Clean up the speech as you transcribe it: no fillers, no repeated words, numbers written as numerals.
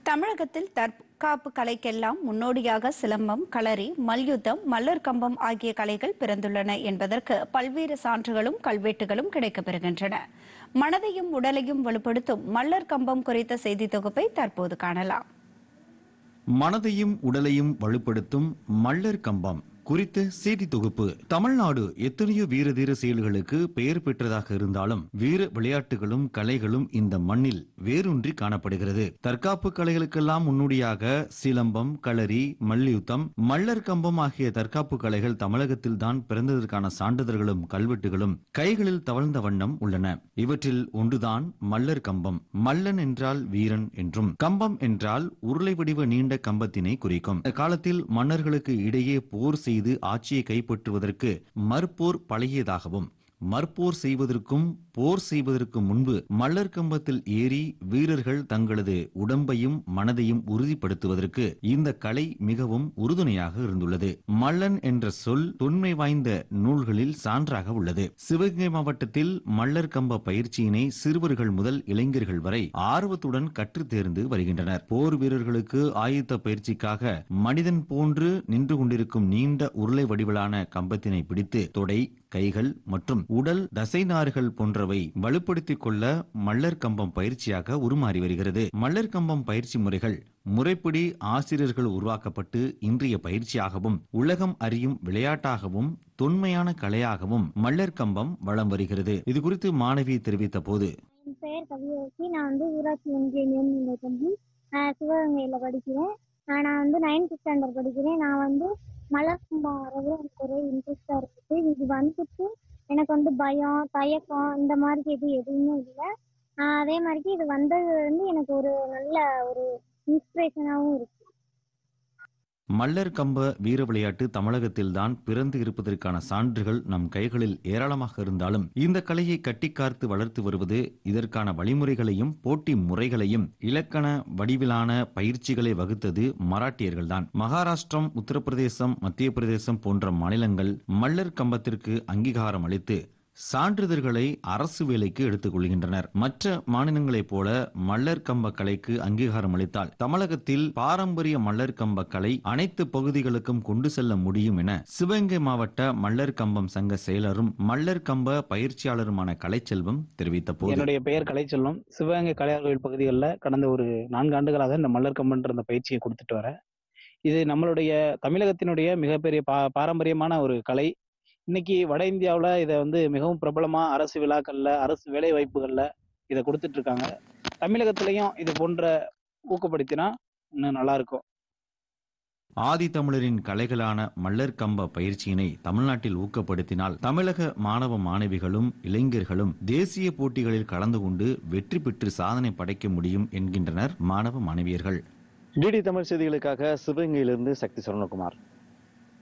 தமிழகத்தில் தற்காப்பு கலைக்கெல்லாம் முன்னோடியாக சிலம்பம், களரி, மல்யுத்தம், மல்லர் கம்பம் ஆகிய கலைகள் பிறந்துள்ளன என்பதற்கு பல்வேறு சான்றுகளும் கல்வெட்டுகளும் கிடைக்கப்பெறுகின்றன. மனதையும் உடலையும் வலுப்படுத்தும் மல்லர் கம்பம் குறித்த செய்தி தொகுப்பை தற்போது காணலாம். மனதையும் உடலையும் வலுப்படுத்தும் மல்லர் கம்பம் குறித்த செய்தி தொகுப்பு. தமிழ்நாடு எத்தனையோ வீரதீர செயல்களுக்கு பெயர் பெற்றதாக இருந்தாலும் வீர விளையாட்டுகளும் கலைகளும் இந்த மண்ணில் வேரூன்றி காணப்படுகிறது. தற்காப்பு கலைகளுக்கெல்லாம் முன்னோடியாக சிலம்பம், களரி, மல்யுத்தம், மல்லர் கம்பம் ஆகிய தற்காப்பு கலைகள் தமிழகத்தில் தான் பிறந்ததற்கான சான்றிதழ்களும் கல்வெட்டுகளும் கைகளில் தவழ்ந்த வண்ணம் உள்ளன. இவற்றில் ஒன்றுதான் மல்லர் கம்பம். மல்லன் என்றால் வீரன் என்றும், கம்பம் என்றால் உருளை வடிவ நீண்ட கம்பத்தினை குறிக்கும். காலத்தில் மன்னர்களுக்கு இடையே போர் செய்து ஆட்சியை கைப்பற்றுவதற்கு மற்போர் பழகியதாகவும், மற்போர் செய்வதற்கும் போர் செய்வதற்கு முன்பு மல்லர் கம்பத்தில் ஏறி வீரர்கள் தங்களது உடம்பையும் மனதையும் உறுதிப்படுத்துவதற்கு இந்த கலை மிகவும் உறுதுணையாக இருந்துள்ளது. மல்லன் என்ற சொல் தொன்மை வாய்ந்த நூல்களில் சான்றாக உள்ளது. சிவகங்கை மாவட்டத்தில் மல்லர் கம்ப பயிற்சியினை சிறுவர்கள் முதல் இளைஞர்கள் வரை ஆர்வத்துடன் கற்று தேர்ந்து வருகின்றனர். போர் வீரர்களுக்கு ஆயுத பயிற்சிக்காக மனிதன் போன்று நின்று கொண்டிருக்கும் நீண்ட உருளை வடிவிலான கம்பத்தினை பிடித்து தொடை, கைகள் மற்றும் உடல் தசைநார்கள் போன்றவை வலுப்படுத்திக் கொள்ள மல்லர் கம்பம் பயிற்சியாக உருமாறி வருகிறது. மல்லர் கம்பம் பயிற்சி முறைகள் முறைப்படி ஆசிரியர்கள் உருவாக்கப்பட்டு இன்றைய பயிற்சியாகவும் உலகம் அறியும் விளையாட்டாகவும் தொன்மையான கலையாகவும் மல்லர் கம்பம் வலம் வருகிறது. இது குறித்து மாணவி தெரிவித்த போது, என் பெயர் கவியரசி. நான் ஊராட்சி ஒன்றிய மேல்நிலைப் பள்ளி சிவகங்கையில் படிக்கிறேன். நான் 9th ஸ்டாண்டர்ட் படிக்கிறேன். நான் மலர் கம்பம் வர்றது எனக்கு ஒரே இன்ட்ரெஸ்டாக இருக்குது. இது எனக்கு பயம், தயக்கம் இந்த மாதிரி எதுவுமே இல்லை. அதே மாதிரி இது வந்தது எனக்கு ஒரு நல்ல ஒரு இன்ஸ்பிரேஷனாகவும் இருக்கு. மல்லர் கம்ப வீர விளையாட்டு தமிழகத்தில் தான் பிறந்து இருப்பதற்கான சான்றுகள் நம் கைகளில் ஏராளமாக இருந்தாலும் இந்த கலையை கட்டிக்காத்து வளர்த்து வருவது, இதற்கான வழிமுறைகளையும் போட்டி முறைகளையும் இலக்கண வடிவிலான பயிற்சிகளை வகுத்தது மராட்டியர்கள்தான். மகாராஷ்டிரம், உத்தரப்பிரதேசம், மத்திய பிரதேசம் போன்ற மாநிலங்கள் மல்லர் கம்பத்திற்கு அங்கீகாரம் அளித்து சான்றிதழ்களை அரசு வேலைக்கு எடுத்துக் கொள்கின்றனர். மற்ற மாநிலங்களைப் போல மல்லர் கம்ப கலைக்கு அங்கீகாரம் அளித்தால் தமிழகத்தில் பாரம்பரிய மல்லர் கம்ப கலை அனைத்து பகுதிகளுக்கும் கொண்டு செல்ல முடியும் என சிவகங்கை மாவட்ட மல்லர் கம்பம் சங்க செயலரும் மல்லர் கம்ப பயிற்சியாளருமான கலைச்செல்வம் தெரிவித்த போது, என்னுடைய பெயர் கலைச்செல்வம். சிவகங்கை கலையாளர்கள் பகுதிகளில் கடந்த ஒரு 4 ஆண்டுகளாக இந்த மல்லர் கம்பன்ற பயிற்சியை கொடுத்துட்டு வரேன். இது நம்மளுடைய தமிழகத்தினுடைய மிகப்பெரிய பாரம்பரியமான ஒரு கலை. இன்னைக்கு வட இந்தியாவில் இதை மிகவும் பிரபலமா அரசு விழாக்கள்ல, அரசு வேலை வாய்ப்புகள்ல இதை கொடுத்துட்டு இருக்காங்க. தமிழகத்திலையும் இது போன்ற ஊக்கப்படுத்தினா இன்னும் நல்லா இருக்கும். ஆதி தமிழரின் கலைகளான மல்லர் கம்ப பயிற்சியினை தமிழ்நாட்டில் ஊக்கப்படுத்தினால் தமிழக மாணவ மாணவிகளும் இளைஞர்களும் தேசிய போட்டிகளில் கலந்து கொண்டு வெற்றி பெற்று சாதனை படைக்க முடியும் என்கின்றனர் மாணவ மாணவியர்கள். டிடி தமிழ் செய்திகளுக்காக சிவகங்கையிலிருந்து சக்தி சரவணகுமார்.